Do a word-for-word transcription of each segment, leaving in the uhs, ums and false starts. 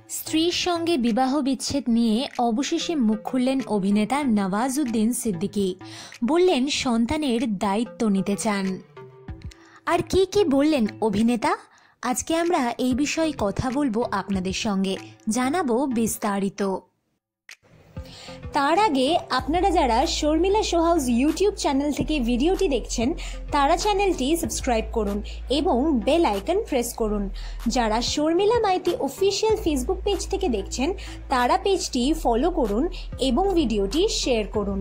স্ত্রীর সঙ্গে বিবাহ বিচ্ছেদ নিয়ে অবশেষে মুখ খুললেন অভিনেতা নওয়াজউদ্দিন সিদ্দিকী। বললেন সন্তানের দায়িত্ব নিতে চান। আর কি কি বললেন অভিনেতা, আজকে আমরা এই বিষয়ে কথা বলবো আপনাদের সঙ্গে, জানাবো বিস্তারিত। তার আগে আপনারা যারা Sharmila show house YouTube channel থেকে ভিডিওটি দেখছেন তারা চ্যানেলটি সাবস্ক্রাইব করুন এবং বেল আইকন প্রেস করুন। যারা Sharmila Maity official Facebook page থেকে দেখছেন তারা পেজটি ফলো করুন এবং ভিডিওটি শেয়ার করুন।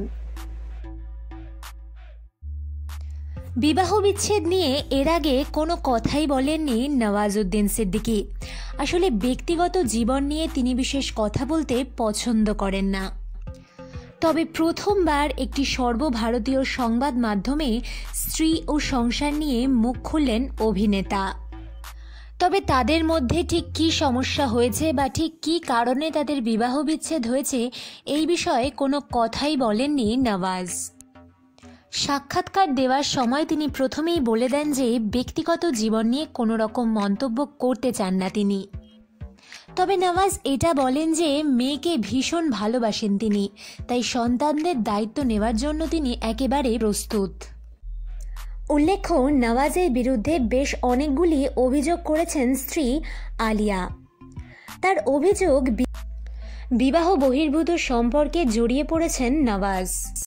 বিবাহ বিচ্ছেদ নিয়ে এর আগে কোনো কথাই বলেননি নওয়াজউদ্দিন সিদ্দিকী। আসলে ব্যক্তিগত জীবন নিয়ে তিনি বিশেষ কথা বলতে পছন্দ করেন না। তবে প্রথমবার একটি সর্বভারতীয় সংবাদ মাধ্যমে স্ত্রী ও সংসার নিয়ে মুখ খুললেন অভিনেতা। তবে তাদের মধ্যে ঠিক কী সমস্যা হয়েছে বা ঠিক কী কারণে তাদের বিবাহ বিচ্ছেদ হয়েছে এই বিষয়ে কোনো কথাই বলেননি নওয়াজ। সাক্ষাৎকার দেওয়ার সময় তিনি প্রথমেই বলে দেন যে ব্যক্তিগত জীবন নিয়ে কোনো রকম মন্তব্য করতে চান না তিনি। তবে নওয়াজ এটা বলেন যে মেয়েকে ভীষণ ভালোবাসেন তিনি, তাই সন্তানদের দায়িত্ব নেওয়ার জন্য তিনি একেবারে প্রস্তুত। উল্লেখ্য, নওয়াজের বিরুদ্ধে বেশ অনেকগুলি অভিযোগ করেছেন স্ত্রী আলিয়া। তার অভিযোগ বিবাহ বহির্ভূত সম্পর্কে জড়িয়ে পড়েছেন নওয়াজ।